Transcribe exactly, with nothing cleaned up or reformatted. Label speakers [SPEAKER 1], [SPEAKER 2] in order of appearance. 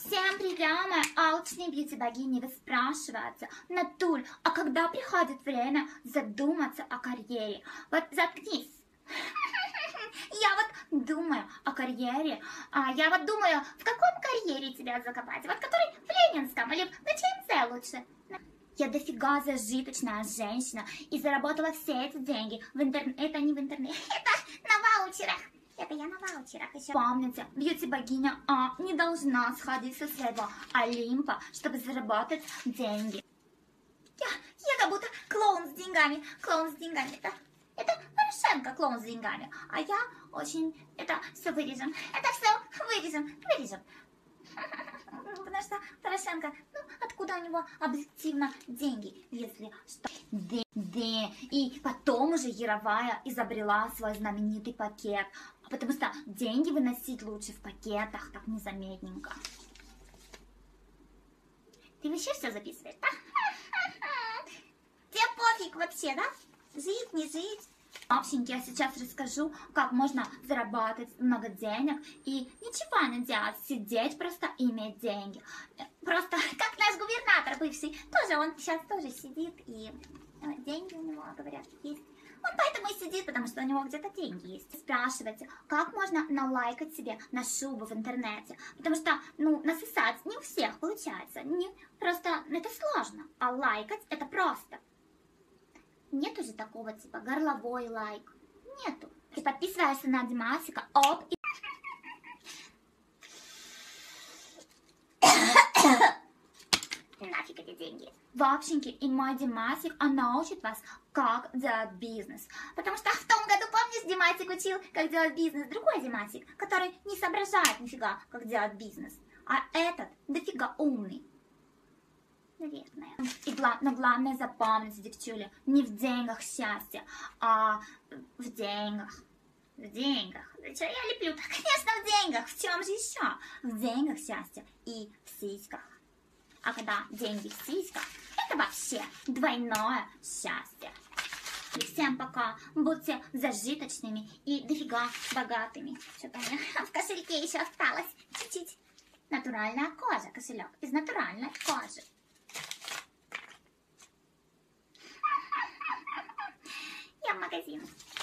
[SPEAKER 1] Всем привет, мои алчные бьюти-богини. Вы спрашиваете, Натуль, а когда приходит время задуматься о карьере? Вот заткнись. Я вот думаю о карьере. А я вот думаю, в каком карьере тебя закопать? Вот который в Ленинском или на ЧНЦ лучше? Я дофига зажиточная женщина и заработала все эти деньги в интернете. Это не в интернете, это на ваучерах. Это я на ваучерах еще. Помните, бьюти-богиня А не должна сходить со своего Олимпа, чтобы заработать деньги. Я, я как будто клоун с деньгами. Клоун с деньгами. Это, это Порошенко клоун с деньгами. А я очень... Это все вырежем. Это все вырежем. Вырежем. Потому что Порошенко, ну, откуда у него объективно деньги, если что? Да, да. И потом уже Яровая изобрела свой знаменитый пакет. Потому что деньги выносить лучше в пакетах, так незаметненько. Ты вообще все записываешь, да? Тебе пофиг вообще, да? Жить, не жить. Общеньки, я сейчас расскажу, как можно зарабатывать много денег и ничего не делать, сидеть просто и иметь деньги. Просто как наш губернатор бывший, тоже он сейчас тоже сидит и деньги у него, говорят, есть. Он поэтому и сидит, потому что у него где-то деньги есть. Спрашивайте, как можно налайкать себе на шубу в интернете? Потому что, ну, насосать не у всех получается. Не, просто это сложно, а лайкать это просто. Нету же такого типа горловой лайк. Нету. Ты подписываешься на Димасика, оп, и... нафиг эти деньги. Вообще-таки и мой Димасик, он научит вас, как делать бизнес. Потому что в том году, помнишь, Димасик учил, как делать бизнес. Другой Димасик, который не соображает нифига, как делать бизнес. А этот дофига умный. Наверное. И гла но главное запомните, девчули, не в деньгах счастье, а в деньгах. В деньгах. Да что я леплю? Конечно, в деньгах. В чем же еще? В деньгах счастье и в сиськах. А когда деньги в сиськах, это вообще двойное счастье. И всем пока. Будьте зажиточными и дофига богатыми. Что-то у меня в кошельке еще осталось чуть-чуть. Натуральная кожа. Кошелек из натуральной кожи. Я в магазин.